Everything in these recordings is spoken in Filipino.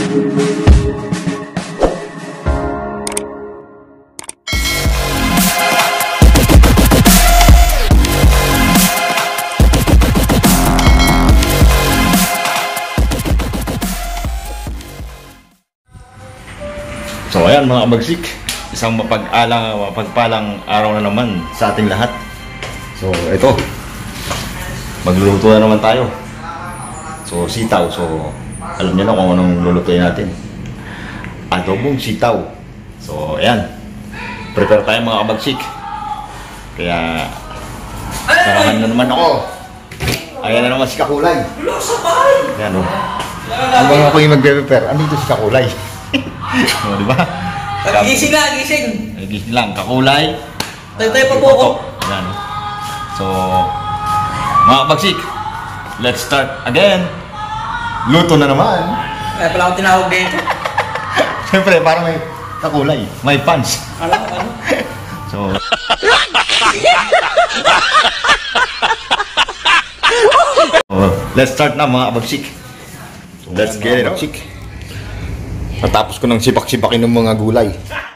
So ayan mga kabagsik, isang mapagpalang araw na naman sa ating lahat. So ito, magluluto na naman tayo. So sitaw, so alam niyo na kung anong lulutuin natin. Adobong sitaw. So ayan, prepare tayo mga kabagsik. Kaya sarahan na naman ako. Ayan na naman si Kakulay. Ayan o. Habang ako yung magpe-prepare, andito si Kakulay. O, diba? Gising lang, gising. Gising lang, Kakulay. Tayo pa po ako. Ayan. So, mga kabagsik, let's start again. Luto na naman. Kaya pala ako tinawag dito. Siyempre, parang may Kakulay, may punch. Ano? So, let's start na mga kabagsik. So, let's get it up. Natapos ko ng sipak-sipakin ng mga gulay.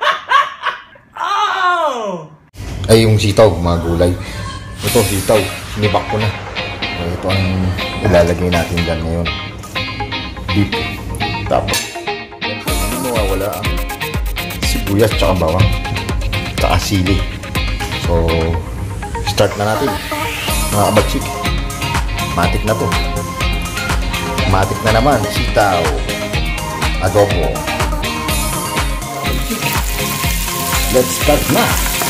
Ay, yung sitaw, mga gulay. Ito, sitaw. Sinibak ko na. Ito ang ilalagay natin dyan ngayon. Beef. Tapos, hindi mawawala ang sibuyas tsaka bawang. Tsaka sili. So, start na natin. Mga kabagsik. Matik na to. Matik na naman. Sitaw. Adobo. Let's start na.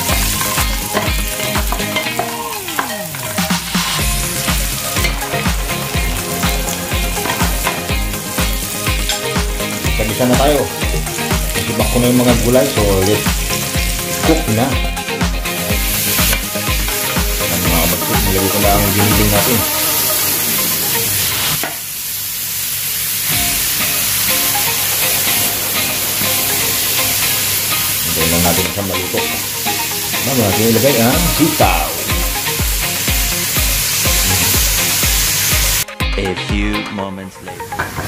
Kabisa na tayo. Sibak ko na yung mga gulay, so let's cook na. Ang mga kabagsik, nilagay ko na ang giniling natin. Hintayin lang natin isang maluto. Bago natin ilagay ang sitaw. A few moments later.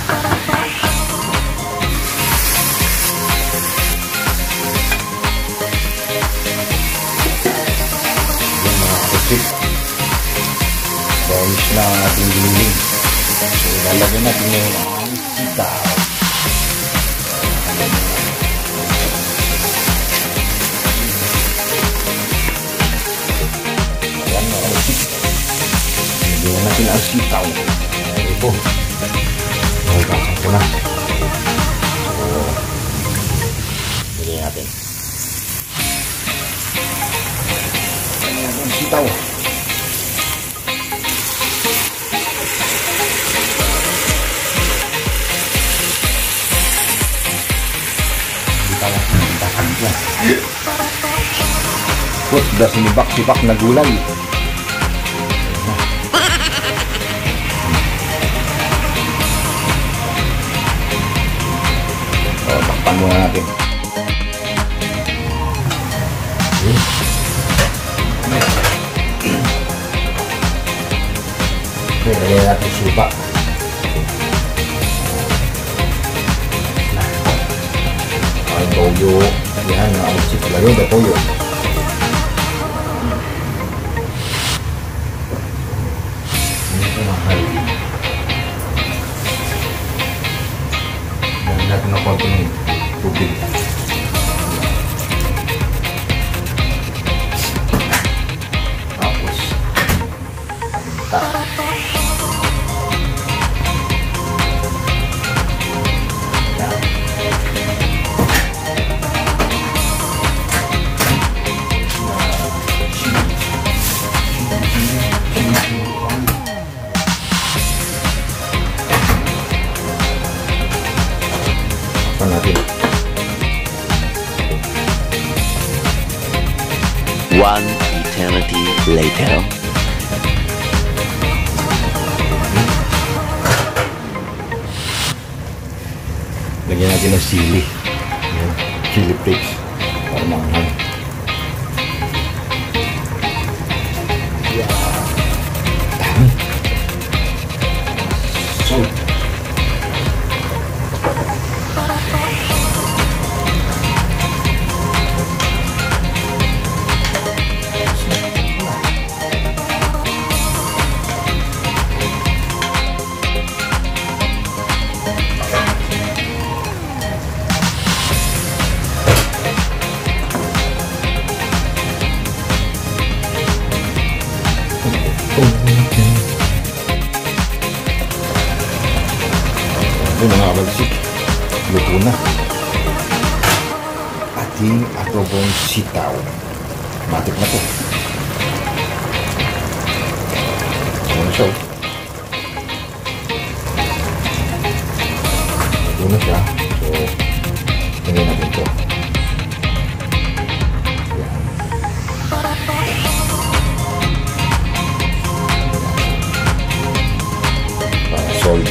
Yan mga kabagsik. Brownish na ang ating giniling. So ilalagay natin yung sitaw. Hindi natin ang sitaw. Ito. Nagkakang ko na. So, bigyan natin. Ang sitaw. Sitaw. Tatagit lang. Put the sinibak-sibak na gulay. Takpan muna natin. Okay, lagyan natin suka. Ang toyo. Yan, nakausip. Lagyan na toyo. Ito na halin. Lagyan natin ng konting tubig. Tapos natin. One eternity later. Lagyan natin ng sili. Ayan, chili flakes para manghang. Dami. Salt. mga kabagsik, luto na ating adobong sitaw. Matik na to. Ano siya? Luto na siya. So, tingnan natin to. Solid.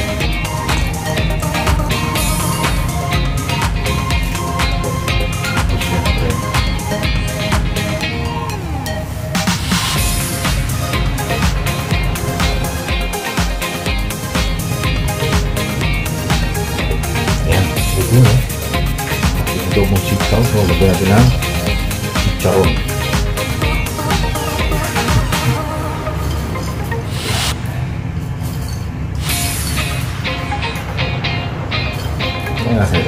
Ayan, ito na. Ito mong sitaw. So, lagyan natin ang chicharon. Ang nasa ito.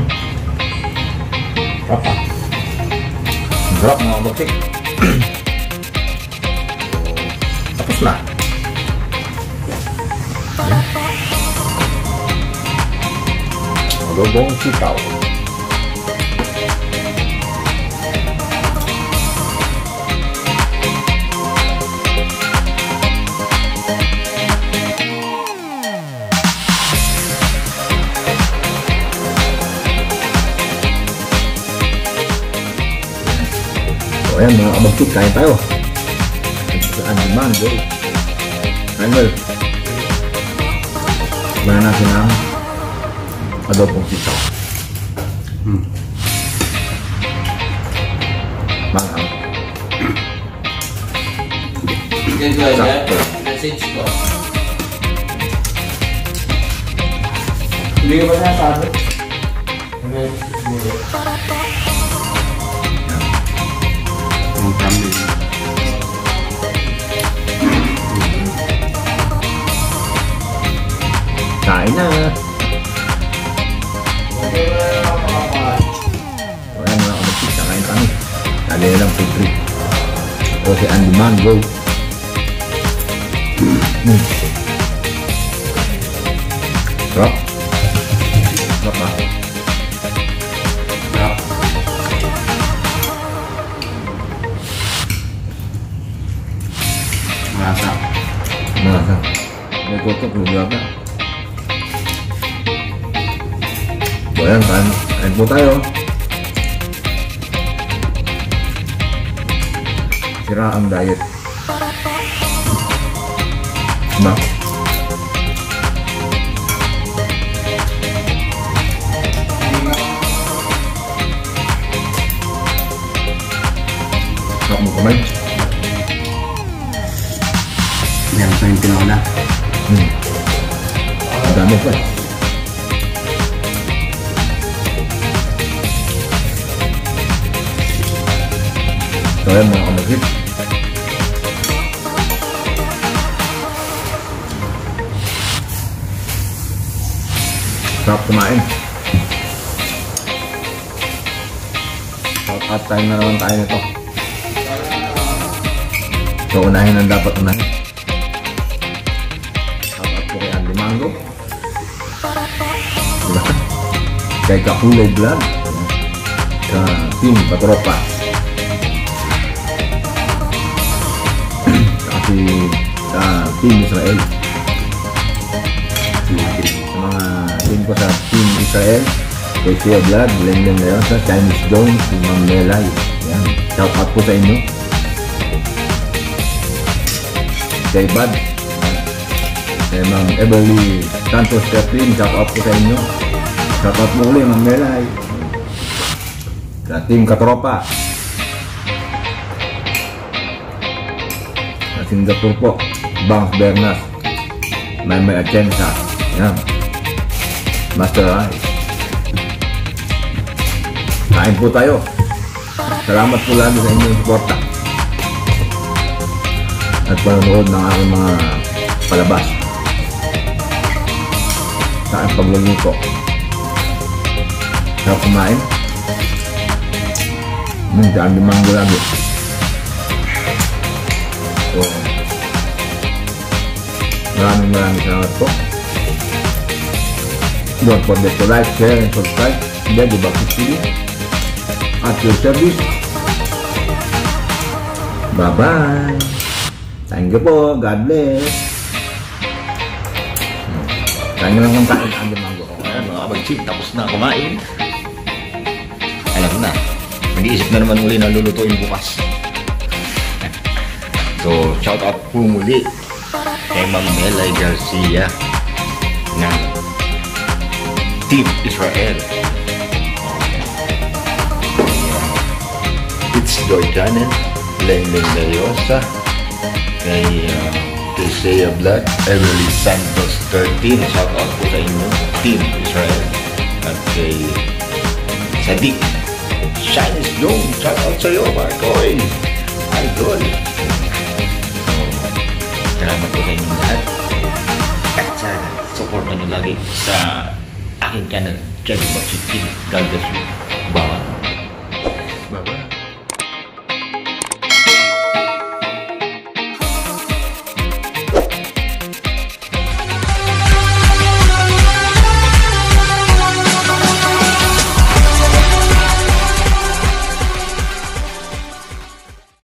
Sarap ah. Ang sarap mga kabagsik. Tapos na. Adobong sitaw. So ayan mga kabagsik, kain tayo. Saan naman, go. Kain mo. Gawin natin ang adobong sitaw. Manghang. Sakto. Message ko. Hindi ka ba nasabi? Kain na. So ayan mga kabagsik, kain kami. Kali na lang food trip. O si Andy Mango. Sarap. Sarap ba? Sarap. Malasa. Malasa. May kotok, lugar na. So ayan, kain po tayo. Sira ang diet. Diba? Sarap mo kamay. Meron pa yung tinola. Ang dami pa. So ayan mga kabagsik. Sarap kumain. At time na naman tayo nito. So unahin ang dapat unahin. Shout po kay Andy Mango. Diba? Kay Kakulay Vlog. Sa Team Patropa. Si Team Israel. Sa mga team ko sa Team Israel, kay Sia Vlog, Lendon Leon, sa Chinese Jones, si Ma'am Melay. Yan. Shout out po sa inyo. Kay Bad, kay Ma'am Everly Santos Catherine, shout out po sa inyo. Shout out mo ulit Ma'am Melay. Sa Team Katropa. Singapore po, Bangs Bernas, May Atienza, yan, Master Rice. Kain po tayo. Salamat po lagi sa inyong suporta at panonood ng aking mga palabas sa aking pagluluto. Sarap kumain. Daan di manggo lagi. So, maraming salamat po. Don't forget to like, share, and subscribe. Daddy Bakit TV. At your service. Bye-bye. Thank you po. God bless. Kanya lang kung kain ang manggo. Ayan mga kabagchik, tapos na kumain. Alam na, nag-iisip na naman muli na lulutuin bukas. So, shout out po muli kay Ma'am Melay Garcia na Team Israel. It's Joy Channel, Lenlen Beriosa, kay Isaiah Black, Everly Santos 13, shout out po sa inyo, Team Israel. At kay Sadiq Shines Jones, shout out sa iyo, Marcoy Idol. Salamat po sa inyong lahat. At sana, support nyo lagi sa aking channel, Daddy Bakit TV. God bless you.